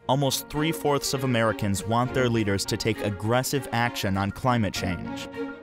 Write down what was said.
almost 3/4 of Americans want their leaders to take aggressive action on climate change.